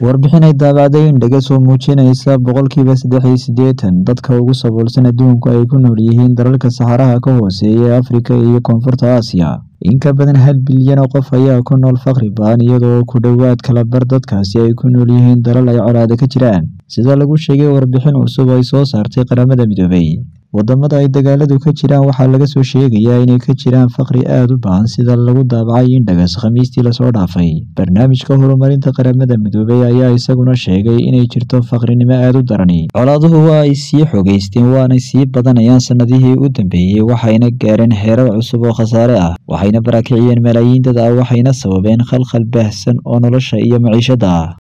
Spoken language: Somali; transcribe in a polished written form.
warbixin ay daabacday indhaga soo muujinaysa boqolkiiba 83 dadka ugu saboolsan adduunku ay ku nool yihiin dalalka saxaraha ka hooseeya ee Afrika iyo Koonfurta Aasiya. In ka badan 1 bilyan oo qof ayaa ku nool faqri ba'an iyadoo ku dhawaad kala bar dadkaasi ay ku nool yihiin dalal ay colaado ka jiraan, sida lagu sheegay warbixin cusub oo ay soo saartay Qaramada Midoobay. Wadamada ay dagaaladu ka jiraan waxaa laga soo sheegayaa inay ka jiraan faqri aad u ba'an sida lagu daabacay indhagas Khamiistii la soo dhaafay. Barnaamijka horumarinta Qaramada Midoobay ayaa isaguna sheegay inay jirto faqrinimo aad u daran. Colaaduhu waa ay sii xogeysteen waana sii badanayaan sanadihii u dambeeyay waxayna gaareen heerar cusub oo khasaare ah. Waxayna barakiciyeen malaayiin dad ah waxayna sababeen khalkhal baahsan oo nolosha iyo maciishada ah.